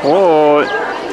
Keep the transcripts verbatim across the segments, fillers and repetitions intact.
Hoi.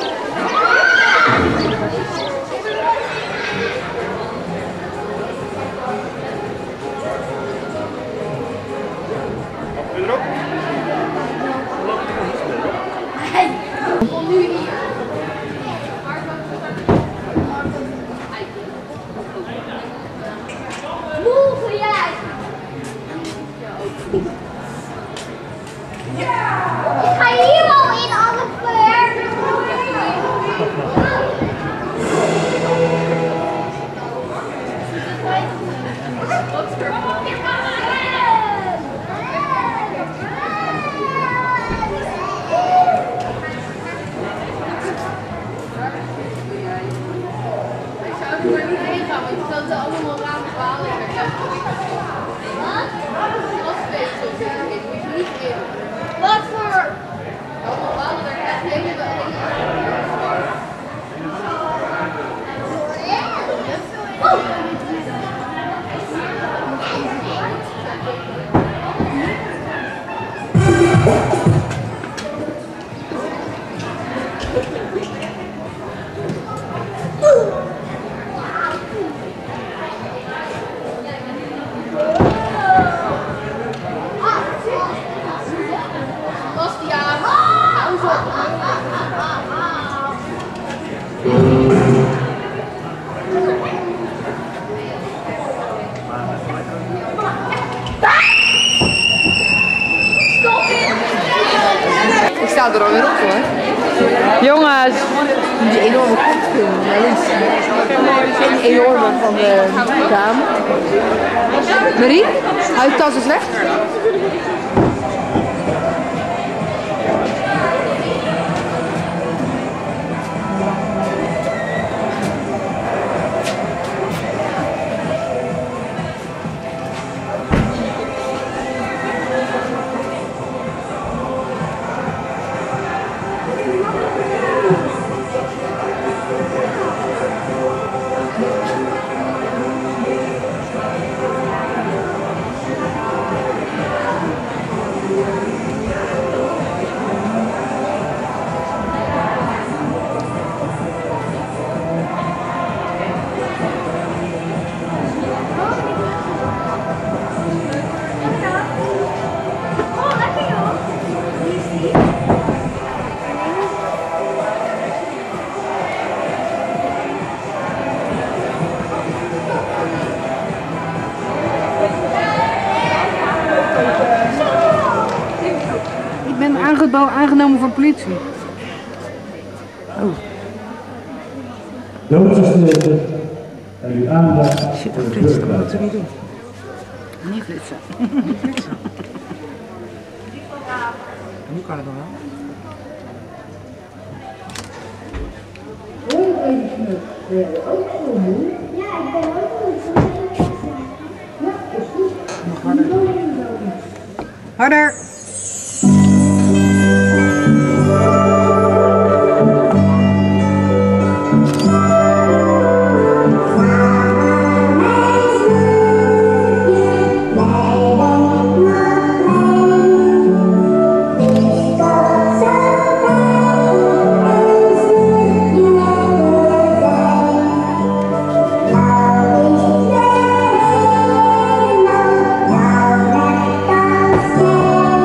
Ik sta er alweer op hoor. Jongens! Die enorme kopfilm, die enorme van de dame. Marie, hou je tas eens weg. Aangenomen voor politie. Oh. Doodse stilte en uw aandacht. Shit, dat flitsen, dat moeten we niet doen. Niet flitsen. Niet flitsen. Nu kan het nog wel. Ben je ook zo moe? Ja, ik ben ook moe. Ja, is goed. Nog harder. Harder! Bye.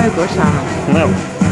leuk hoor, samen. Nou.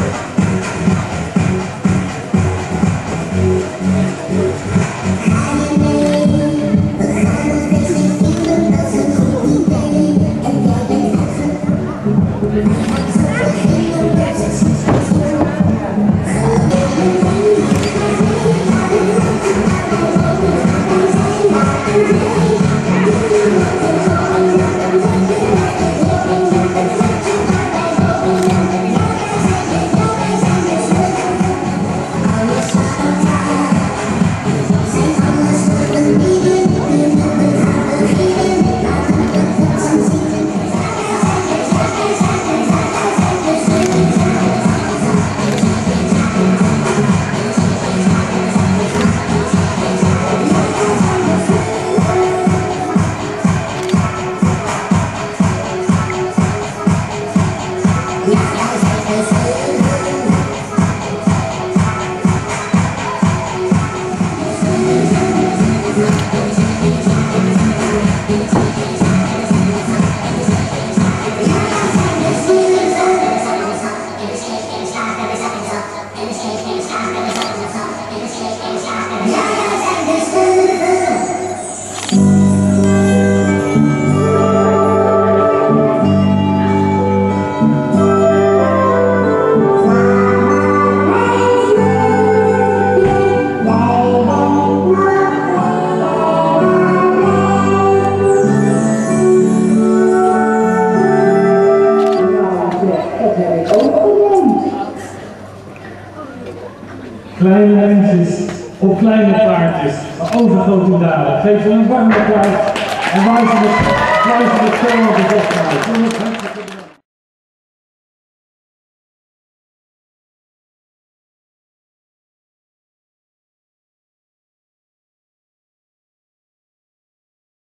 Kleine mensjes op kleine paardjes, maar overgrote daden. Geef ze een warm applaus en wijs ze met, wijs ze met veel op de weg.